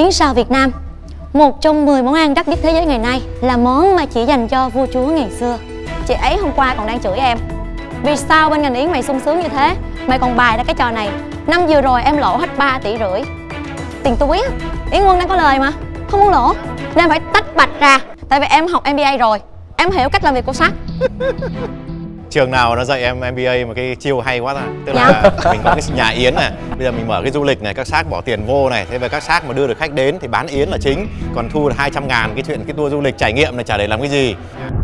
Yến xào Việt Nam, một trong 10 món ăn đắt nhất thế giới ngày nay, là món mà chỉ dành cho vua chúa ngày xưa. Chị ấy hôm qua còn đang chửi em: vì sao bên ngành Yến mày sung sướng như thế, mày còn bày ra cái trò này. Năm vừa rồi em lỗ hết 3,5 tỷ tiền túi á. Yến Quân đang có lời mà, không muốn lỗ nên phải tách bạch ra. Tại vì em học MBA rồi, em hiểu cách làm việc của sách. Trường nào nó dạy em MBA mà cái chiêu hay quá ta. Tức là mình có cái nhà yến này, bây giờ mình mở cái du lịch này, các xác bỏ tiền vô này, thế về các xác mà đưa được khách đến thì bán yến là chính, còn thu được 200.000 cái chuyện cái tour du lịch trải nghiệm này chả để làm cái gì.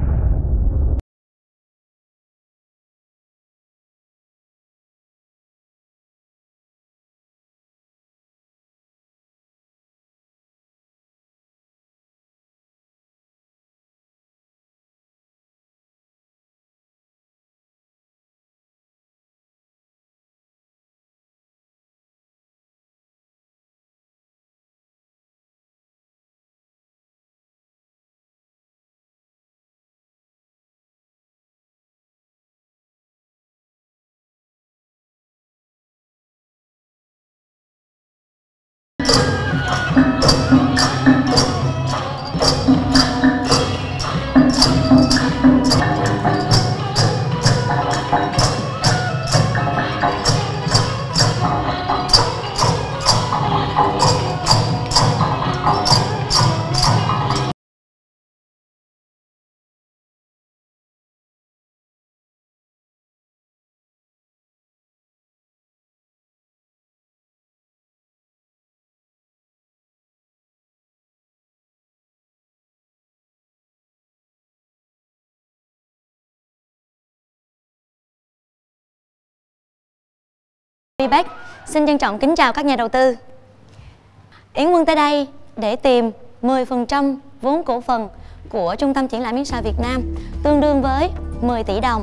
Bác xin trân trọng kính chào các nhà đầu tư. Yến Quân tới đây để tìm 10% vốn cổ phần của Trung tâm Triển lãm Yến xào Việt Nam, tương đương với 10 tỷ đồng.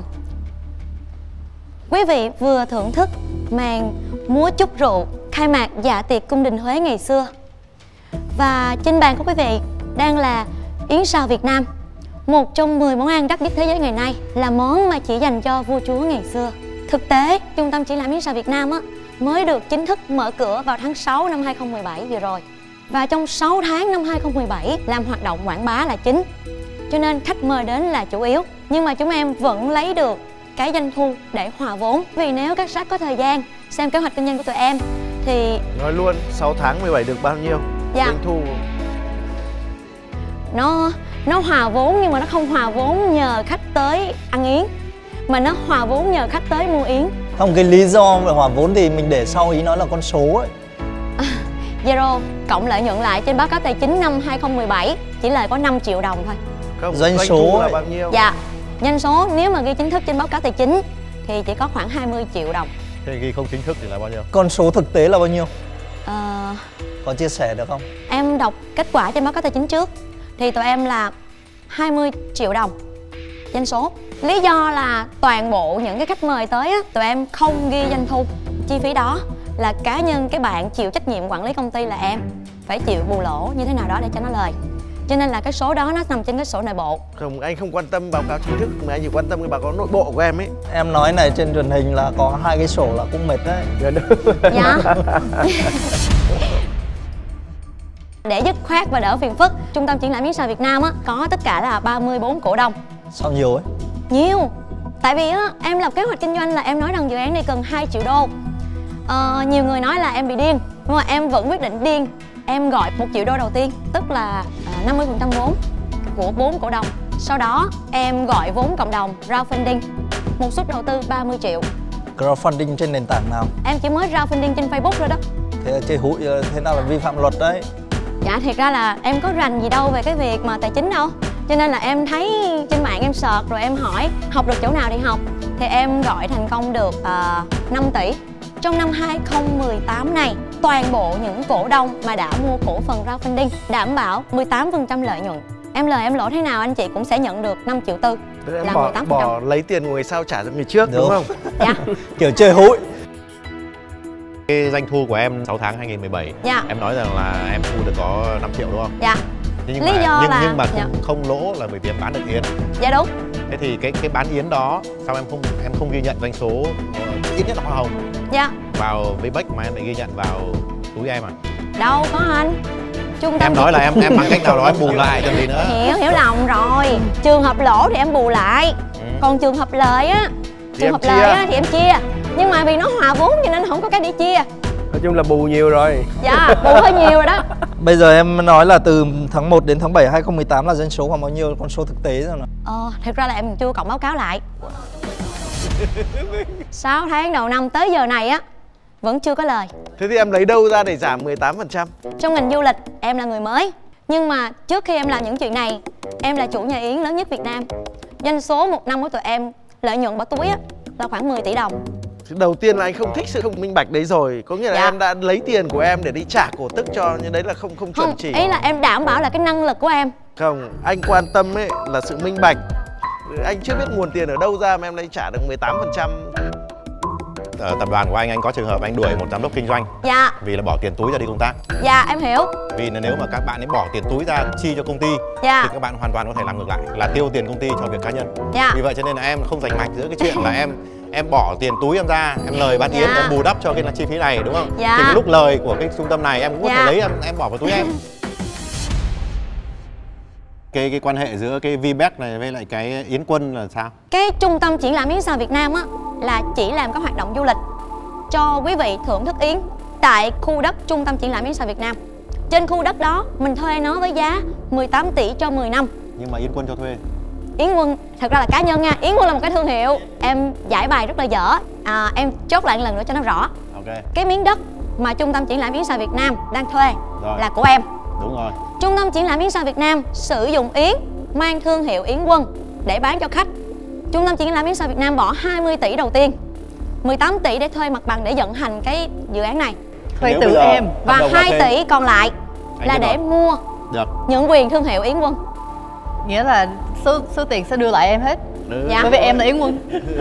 Quý vị vừa thưởng thức màn múa chúc rượu khai mạc dạ tiệc cung đình Huế ngày xưa. Và trên bàn của quý vị đang là Yến xào Việt Nam, một trong 10 món ăn đắt nhất thế giới ngày nay, là món mà chỉ dành cho vua chúa ngày xưa. Thực tế, Trung tâm Triển lãm Yến xào Việt Nam mới được chính thức mở cửa vào tháng 6 năm 2017 vừa rồi. Và trong 6 tháng năm 2017 làm hoạt động quảng bá là chính, cho nên khách mời đến là chủ yếu. Nhưng mà chúng em vẫn lấy được cái doanh thu để hòa vốn. Vì nếu các sách có thời gian xem kế hoạch kinh doanh của tụi em thì... Nói luôn, 6 tháng 17 được bao nhiêu? Dạ. Doanh thu Nó hòa vốn nhưng mà nó không hòa vốn nhờ khách tới ăn yến, mà nó hòa vốn nhờ khách tới mua yến. Không, cái lý do về hòa vốn thì mình để sau, ý nói là con số ấy. Zero cộng lợi nhuận lại trên báo cáo tài chính năm 2017 chỉ lời có 5 triệu đồng thôi. không, Doanh số là ấy. bao nhiêu? Dạ, doanh số nếu mà ghi chính thức trên báo cáo tài chính thì chỉ có khoảng 20 triệu đồng. Thế ghi không chính thức thì là bao nhiêu? Con số thực tế là bao nhiêu? Ờ, Có chia sẻ được không? em đọc kết quả trên báo cáo tài chính trước thì tụi em là 20 triệu đồng doanh số. Lý do là toàn bộ những cái khách mời tới tụi em không ghi doanh thu. Chi phí đó là cá nhân cái bạn chịu trách nhiệm quản lý công ty là em phải chịu bù lỗ như thế nào đó để cho nó lời. Cho nên là cái số đó nó nằm trên cái sổ nội bộ. Không, anh không quan tâm báo cáo chính thức mà anh chỉ quan tâm cái báo cáo nội bộ của em ấy. Em nói này trên truyền hình là có 2 cái sổ là cũng mệt đấy. Dạ. Để dứt khoát và đỡ phiền phức, Trung tâm Triển lãm Yến xào Việt Nam có tất cả là 34 cổ đông. Sao nhiều ấy? Nhiều. Tại vì em lập kế hoạch kinh doanh là em nói rằng dự án này cần 2 triệu đô. Nhiều người nói là em bị điên, nhưng mà em vẫn quyết định điên. Em gọi 1 triệu đô đầu tiên, tức là 50% vốn của 4 cổ đông. Sau đó em gọi vốn cộng đồng crowdfunding, một suất đầu tư 30 triệu. Crowdfunding trên nền tảng nào? Em chỉ mới crowdfunding trên Facebook thôi đó. Thế là chơi hụi, thế nào là vi phạm luật đấy? Dạ, thiệt ra là em có rành gì đâu về cái việc mà tài chính đâu. Cho nên là em thấy trên mạng em search rồi em hỏi học được chỗ nào thì học. Thì em gọi thành công được 5 tỷ. Trong năm 2018 này, toàn bộ những cổ đông mà đã mua cổ phần crowdfunding đảm bảo 18% lợi nhuận. Em lời em lỗ thế nào anh chị cũng sẽ nhận được 5 triệu tư. Em là bỏ 18%. lấy tiền của người sau trả cho người trước đúng không? Dạ. Kiểu chơi hụi. Cái doanh thu của em 6 tháng 2017, Dạ. em nói rằng là em thu được có 5 triệu đúng không? Dạ. Nhưng Lý do là... nhưng mà dạ. không lỗ là bởi vì em bán được yến. Dạ đúng. Thế thì cái bán yến đó sao em không ghi nhận doanh số ít nhất là hoa hồng Dạ. vào với Bách mà em lại ghi nhận vào túi em à? Đâu có anh. Trung tâm Em nói là em bằng cách nào đó em bù lại còn gì nữa. hiểu lòng rồi. Trường hợp lỗ thì em bù lại. Còn trường hợp lợi á, trường hợp lợi á thì em chia. Nhưng mà vì nó hòa vốn cho nên không có cái để chia. Nói chung là bù nhiều rồi. Dạ, bù hơi nhiều rồi đó. Bây giờ em nói là từ tháng 1 đến tháng 7 2018 là doanh số khoảng bao nhiêu, con số thực tế rồi nè. Thực ra là em chưa cộng báo cáo lại. 6 tháng đầu năm tới giờ này á vẫn chưa có lời. Thế thì em lấy đâu ra để giảm 18%? Trong ngành du lịch em là người mới, nhưng mà trước khi em làm những chuyện này, em là chủ nhà yến lớn nhất Việt Nam. Doanh số một năm của tụi em, lợi nhuận bỏ túi á là khoảng 10 tỷ đồng. Đầu tiên là anh không thích sự không minh bạch đấy rồi. Có nghĩa là em đã lấy tiền của em để đi trả cổ tức cho, nhưng đấy là không chuẩn chỉ. Ý là em đảm bảo là cái năng lực của em. Không, anh quan tâm ấy là sự minh bạch. Anh chưa biết nguồn tiền ở đâu ra mà em lấy trả được 18%. Ở tập đoàn của anh có trường hợp anh đuổi một giám đốc kinh doanh. Dạ. Vì là bỏ tiền túi ra đi công tác. Dạ em hiểu. Vì là nếu mà các bạn ấy bỏ tiền túi ra chi cho công ty Dạ. thì các bạn hoàn toàn có thể làm ngược lại, là tiêu tiền công ty cho việc cá nhân. Dạ. Vì vậy cho nên là em không rành mạch giữa cái chuyện là em bỏ tiền túi em ra, em lời bán yến, em bù đắp cho cái chi phí này, đúng không? Dạ. Thì cái lúc lời của cái trung tâm này em cũng có thể lấy em bỏ vào túi em. Cái quan hệ giữa cái VBEC này với lại cái Yến Quân là sao? Cái trung tâm triển lãm Yến Sao Việt Nam á là chỉ làm các hoạt động du lịch cho quý vị thưởng thức yến tại khu đất trung tâm triển lãm Yến Sao Việt Nam. Trên khu đất đó mình thuê nó với giá 18 tỷ cho 10 năm. Nhưng mà Yến Quân cho thuê. Yến Quân thật ra là cá nhân nha, Yến Quân là một cái thương hiệu. Em giải bài rất là dở. Em chốt lại một lần nữa cho nó rõ. Ok. Cái miếng đất mà trung tâm triển lãm Yến Sao Việt Nam đang thuê Rồi. là của em. Đúng rồi. Trung tâm triển lãm Yến Sao Việt Nam sử dụng yến mang thương hiệu Yến Quân để bán cho khách. Trung tâm triển lãm Yến Sao Việt Nam bỏ 20 tỷ đầu tiên, 18 tỷ để thuê mặt bằng để vận hành cái dự án này. Thuê từ em. Và 2 tỷ còn lại là để mua những quyền thương hiệu Yến Quân. Nghĩa là số tiền sẽ đưa lại em hết. Dạ. Bởi vì em là Yến Quân.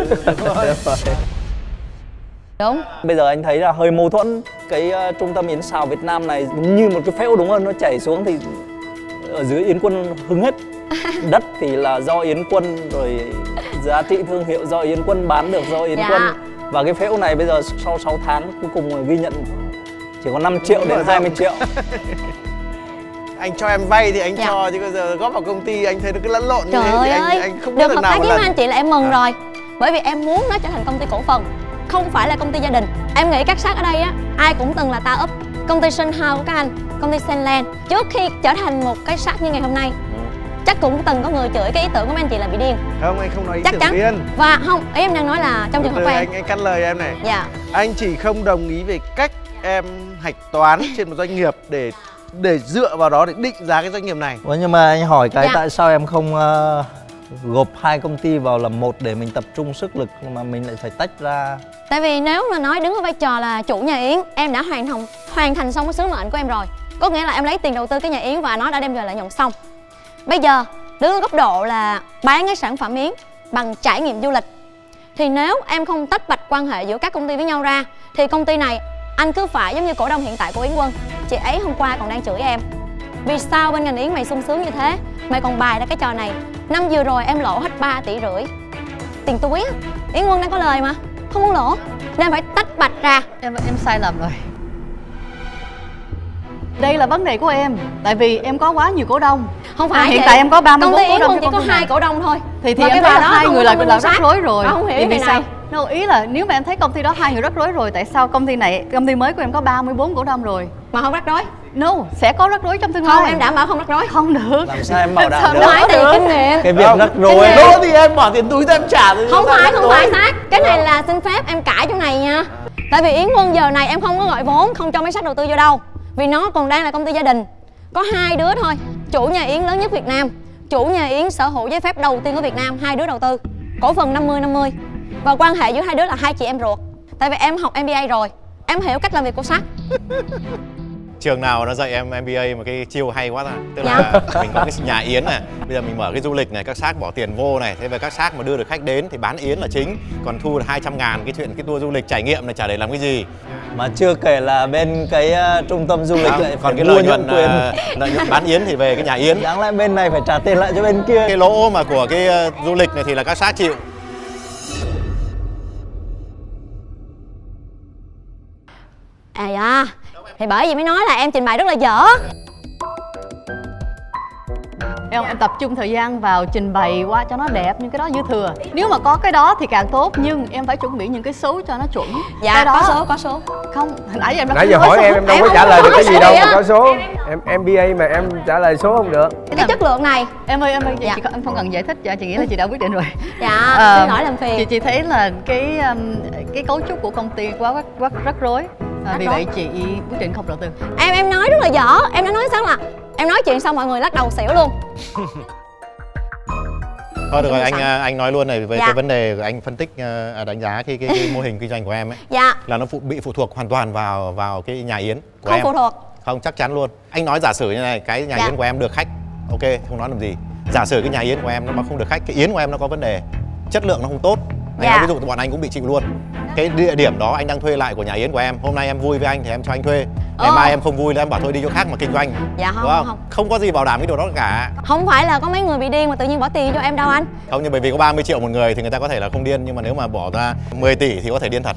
Đúng. Bây giờ anh thấy là hơi mâu thuẫn. Cái trung tâm Yến Sao Việt Nam này như một cái phễu đúng không? Nó chảy xuống thì ở dưới Yến Quân hứng hết. Đất thì là do Yến Quân, rồi giá trị thương hiệu do Yến Quân, bán được do Yến Quân. Và cái phễu này bây giờ sau 6 tháng cuối cùng ghi nhận chỉ có 5 triệu đến 20 triệu. Anh cho em vay thì anh cho, chứ bây giờ góp vào công ty anh thấy được cái lẫn lộn như Trời thế thì ơi, anh không biết được lần hợp nào tác một với lần. anh chị là em mừng rồi. Bởi vì em muốn nó trở thành công ty cổ phần, không phải là công ty gia đình. Em nghĩ các sát ở đây á, ai cũng từng là ta úp. Công ty Sun House của các anh, công ty Senland, trước khi trở thành một cái sát như ngày hôm nay, chắc cũng từng có người chửi cái ý tưởng của mấy anh chị là bị điên. Không, anh không nói ý chắc tưởng chắn điên. Và không, ý em đang nói là trong trường hợp của em. Anh cắt lời em này. Dạ. Anh chỉ không đồng ý về cách em hạch toán trên một doanh nghiệp để dựa vào đó để định giá cái doanh nghiệp này. Nhưng mà anh hỏi cái tại sao em không gộp hai công ty vào làm một để mình tập trung sức lực mà mình lại phải tách ra? Tại vì nếu mà nói đứng ở vai trò là chủ nhà yến, em đã hoàn thành xong cái sứ mệnh của em rồi. Có nghĩa là em lấy tiền đầu tư cái nhà yến và nó đã đem về lợi nhuận xong. Bây giờ đứng ở góc độ là bán cái sản phẩm yến bằng trải nghiệm du lịch, thì nếu em không tách bạch quan hệ giữa các công ty với nhau ra thì công ty này anh cứ phải giống như cổ đông hiện tại của Yến Quân. Chị ấy hôm qua còn đang chửi em: vì sao bên ngành yến mày sung sướng như thế, mày còn bài ra cái trò này. Năm vừa rồi em lỗ hết 3,5 tỷ tiền túi á. Yến Quân đang có lời mà, không muốn lỗ nên phải tách bạch ra. Em sai lầm rồi. Đây là vấn đề của em. Tại vì em có quá nhiều cổ đông. Không phải hiện tại em có 34 cổ đông. Công ty chỉ có 2 cổ đông thôi. Thì em thấy là hai người là rắc rối rồi. Không hiểu vì sao? này. No, ý là nếu mà em thấy công ty đó hai người rắc rối rồi, tại sao công ty mới của em có 34 cổ đông rồi mà không rắc rối? No, sẽ có rắc rối trong tương lai. Không, em đảm bảo không rắc rối. Không được. Làm sao em bảo đảm được? Nói tại vì kinh nghiệm. Cái việc rắc rối Đố thì em bỏ tiền túi ra em trả. Không phải Sát. Cái này là xin phép em cãi chỗ này nha. Tại vì Yến Quân giờ này em không có gọi vốn, không cho mấy Sát đầu tư vô đâu. Vì nó còn đang là công ty gia đình. Có 2 đứa thôi. Chủ nhà yến lớn nhất Việt Nam, chủ nhà yến sở hữu giấy phép đầu tiên của Việt Nam, 2 đứa đầu tư. Cổ phần 50-50. Và quan hệ giữa 2 đứa là 2 chị em ruột. Tại vì em học MBA rồi, em hiểu cách làm việc của Sát. Trường nào nó dạy em MBA mà cái chiêu hay quá ta. Tức là mình có cái nhà yến này, bây giờ mình mở cái du lịch này, các xác bỏ tiền vô này, thế về các xác mà đưa được khách đến thì bán yến là chính, còn thu 200.000 cái chuyện cái tour du lịch trải nghiệm này chả để làm cái gì. Mà chưa kể là bên cái trung tâm du lịch lại còn cái mua lợi nhuận quyền bán yến thì về cái nhà yến. Đáng lẽ bên này phải trả tiền lại cho bên kia. Cái lỗ mà của cái du lịch này thì là các xác chịu. À dạ, thì bởi vì mới nói là em trình bày rất là dở. Em tập trung thời gian vào trình bày qua cho nó đẹp, nhưng cái đó dư thừa. Nếu mà có cái đó thì càng tốt, nhưng em phải chuẩn bị những cái số cho nó chuẩn. Dạ cái đó... có số. Không, hồi nãy em đã Nãy giờ hỏi em đâu Em có không trả lời có được cái gì số đâu gì mà á. có số. Em MBA mà em trả lời số không được. Cái chất lượng này. Em ơi, Dạ. em không cần giải thích, chị nghĩ là chị đã quyết định rồi. Dạ, xin lỗi làm phiền. Chị thấy là cái cấu trúc của công ty quá rắc rối. Vì rối. vậy chị quyết định không đầu tư. Em nói rất là dở. Em đã nói sáng là em nói chuyện xong mọi người lắc đầu xỉu luôn. Thôi được rồi, anh nói luôn này về Dạ. cái vấn đề anh phân tích đánh giá cái mô hình kinh doanh của em ấy. Dạ. Là nó bị phụ thuộc hoàn toàn vào cái nhà yến của Không em. phụ thuộc. Không, chắc chắn luôn. Anh nói giả sử như này, cái nhà Dạ. yến của em được khách, ok, không nói làm gì. Giả sử cái nhà yến của em nó mà không được khách, cái yến của em nó có vấn đề, chất lượng nó không tốt. Anh Dạ. nói ví dụ bọn anh cũng bị chịu luôn. Cái địa điểm đó anh đang thuê lại của nhà yến của em, hôm nay em vui với anh thì em cho anh thuê. Ngày mai em không vui là em bảo thôi đi chỗ khác mà kinh doanh. Dạ Đúng không? không. Không có gì bảo đảm cái điều đó cả. Không phải là có mấy người bị điên mà tự nhiên bỏ tiền cho em đâu anh. Không, nhưng bởi vì có 30 triệu một người thì người ta có thể là không điên, nhưng mà nếu mà bỏ ra 10 tỷ thì có thể điên thật.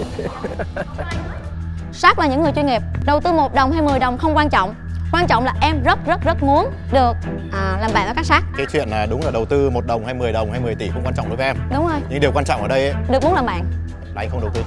Sát là những người chuyên nghiệp, đầu tư 1 đồng hay 10 đồng không quan trọng. Quan trọng là em rất muốn được làm bạn với các sát. Cái chuyện là đúng là đầu tư 1 đồng hay 10 đồng hay 10 tỷ không quan trọng đối với em. Đúng rồi. Nhưng điều quan trọng ở đây ấy, Được muốn làm bạn. là anh không đầu tư.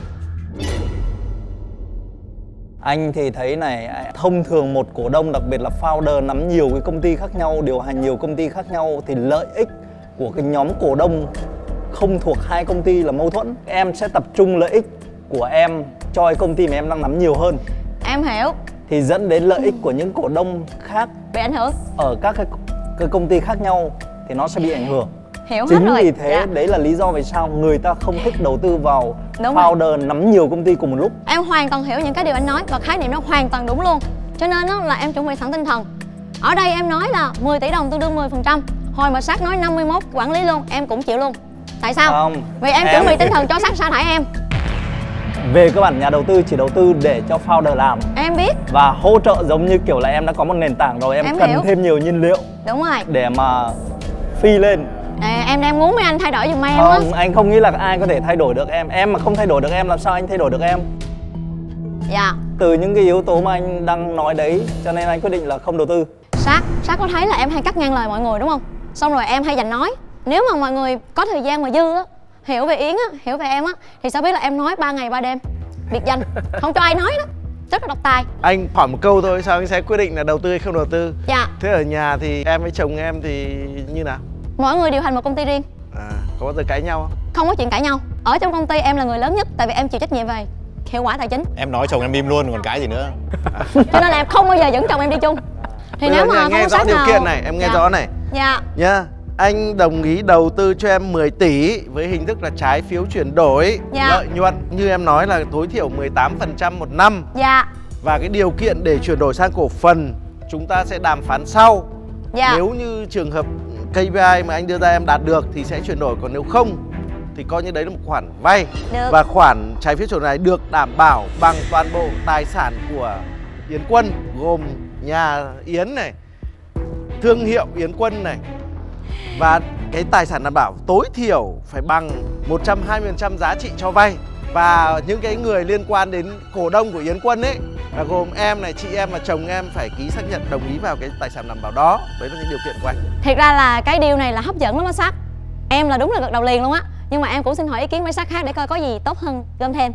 Anh thì thấy này, thông thường một cổ đông, đặc biệt là founder nắm nhiều cái công ty khác nhau, điều hành nhiều công ty khác nhau thì lợi ích của cái nhóm cổ đông không thuộc hai công ty là mâu thuẫn. Em sẽ tập trung lợi ích của em cho cái công ty mà em đang nắm nhiều hơn, Em hiểu. thì dẫn đến lợi ích của những cổ đông khác Bị ảnh hưởng. ở các cái công ty khác nhau thì nó sẽ bị ảnh hưởng. Hiểu hết Chính rồi. vì thế Dạ. đấy là lý do vì sao người ta không thích đầu tư vào Đúng rồi. founder nắm nhiều công ty cùng một lúc. Em hoàn toàn hiểu những cái điều anh nói và khái niệm nó hoàn toàn đúng luôn. Cho nên đó là em chuẩn bị sẵn tinh thần. Ở đây em nói là 10 tỷ đồng tương đương 10%. Hồi mà Sát nói 51 quản lý luôn, em cũng chịu luôn. Tại sao? Không, Vì em chuẩn bị tinh thần cho Sát sa thải em. Về cơ bản nhà đầu tư chỉ đầu tư để cho founder làm Em biết. và hỗ trợ, giống như kiểu là em đã có một nền tảng rồi, em Em cần hiểu. thêm nhiều nhiên liệu Đúng rồi. để mà phi lên. Em đang muốn mấy anh thay đổi giùm em á. Không, anh không nghĩ là ai có thể thay đổi được em. Em mà không thay đổi được em, làm sao anh thay đổi được em? Dạ. Từ những cái yếu tố mà anh đang nói đấy, cho nên anh quyết định là không đầu tư. Sát có thấy là em hay cắt ngang lời mọi người đúng không? Xong rồi em hay giành nói. Nếu mà mọi người có thời gian mà dư á, hiểu về Yến á, hiểu về em á, thì sao biết là em nói 3 ngày 3 đêm biệt danh, không cho ai nói đó, rất là độc tài. Anh hỏi một câu thôi, sao anh sẽ quyết định là đầu tư hay không đầu tư? Dạ. Thế ở nhà thì em với chồng em thì như nào? Mỗi người điều hành một công ty riêng, Có bao giờ cãi nhau không? không có chuyện cãi nhau. Ở trong công ty em là người lớn nhất, tại vì em chịu trách nhiệm về hiệu quả tài chính. Em nói chồng em im luôn còn cãi gì nữa. Cho nên là em không bao giờ dẫn chồng em đi chung. Thì Bây nếu giờ mà nha, không nghe có rõ Sát điều nào... kiện này, em nghe Dạ. rõ này Dạ. nhá. Anh đồng ý đầu tư cho em 10 tỷ với hình thức là trái phiếu chuyển đổi, Dạ. lợi nhuận như em nói là tối thiểu 18% một năm. Dạ. Và cái điều kiện để chuyển đổi sang cổ phần chúng ta sẽ đàm phán sau. Dạ. Nếu như trường hợp KPI mà anh đưa ra em đạt được thì sẽ chuyển đổi, còn nếu không thì coi như đấy là một khoản vay. Được. Và khoản trái phiếu chuyển đổi này được đảm bảo bằng toàn bộ tài sản của Yến Quân, gồm nhà Yến này, thương hiệu Yến Quân này, và cái tài sản đảm bảo tối thiểu phải bằng 120% giá trị cho vay. Và những cái người liên quan đến cổ đông của Yến Quân ấy là gồm em này, chị em và chồng em phải ký xác nhận đồng ý vào cái tài sản đảm bảo đó. Đấy là những điều kiện của anh. Thiệt ra là cái deal này là hấp dẫn lắm á Sát. Em là đúng là gật đầu liền luôn á. Nhưng mà em cũng xin hỏi ý kiến mấy Sát khác để coi có gì tốt hơn gom thêm.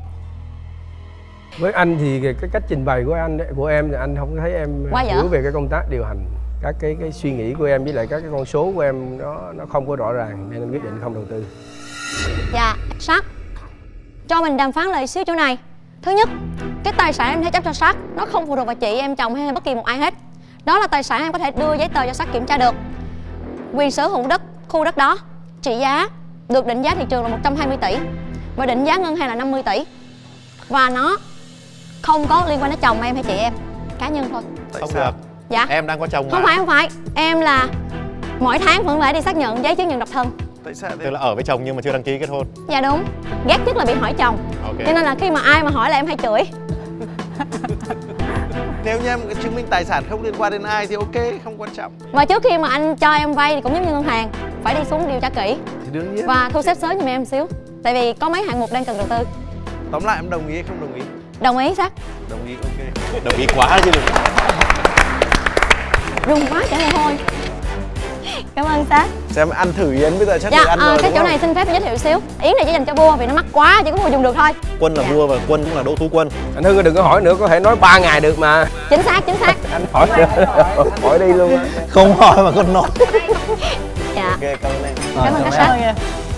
Với anh thì cái cách trình bày của em thì anh không thấy em Quá dở. hiểu về cái công tác điều hành, các cái suy nghĩ của em với lại các cái con số của em nó không có rõ ràng, nên anh quyết định không đầu tư. Dạ, Sát, cho mình đàm phán lại xíu chỗ này. Thứ nhất, cái tài sản em thế chấp cho Sát nó không phụ thuộc vào chị, em, chồng hay bất kỳ một ai hết. Đó là tài sản em có thể đưa giấy tờ cho Sát kiểm tra được. Quyền sở hữu đất, khu đất đó trị giá được định giá thị trường là 120 tỷ và định giá ngân hàng là 50 tỷ. Và nó không có liên quan đến chồng em hay chị em, cá nhân thôi. Tại Không sao? được. Dạ. Em đang có chồng Không mà. phải, em là mỗi tháng vẫn phải đi xác nhận giấy chứng nhận độc thân. Tại sao Tức thế? là ở với chồng nhưng mà chưa đăng ký kết hôn. Dạ đúng, ghét nhất là bị hỏi chồng. Ok. Cho nên là khi mà ai mà hỏi là em hay chửi. Nếu như em chứng minh tài sản không liên quan đến ai thì ok, không quan trọng. Và trước khi mà anh cho em vay thì cũng giống như ngân hàng, phải đi xuống điều tra kỹ Thì đương nhiên. và thu xếp sớm giùm em xíu. Tại vì có mấy hạng mục đang cần đầu tư. Tóm lại em đồng ý hay không đồng ý? Đồng ý Sát. Đồng ý, ok. Đồng ý quá chứ đừng. Run quá chả mồ hôi. Cảm ơn Sát. Xem ăn thử Yến bây giờ chắc Dạ, được ăn rồi cái đúng chỗ không? này xin phép giới thiệu xíu. Yến này chỉ dành cho vua vì nó mắc quá, chỉ có vua dùng được thôi. Quân là Dạ. vua và Quân cũng là Đỗ Tú Quân. Anh Hưng đừng có hỏi nữa, có thể nói 3 ngày được mà. Chính xác. Anh hỏi hỏi đi luôn á. Không hỏi mà con nói. Dạ. Ok, cảm ơn em. Cảm ơn các Cảm Sát. ơn em.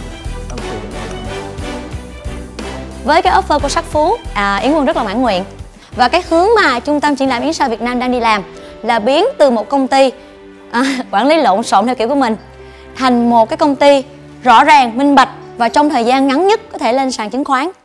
Với cái offer của Sắc Phú, Yến Quân rất là mãn nguyện. Và cái hướng mà Trung tâm Triển lãm Yến Sao Việt Nam đang đi làm là biến từ một công ty quản lý lộn xộn theo kiểu của mình thành một cái công ty rõ ràng, minh bạch và trong thời gian ngắn nhất có thể lên sàn chứng khoán.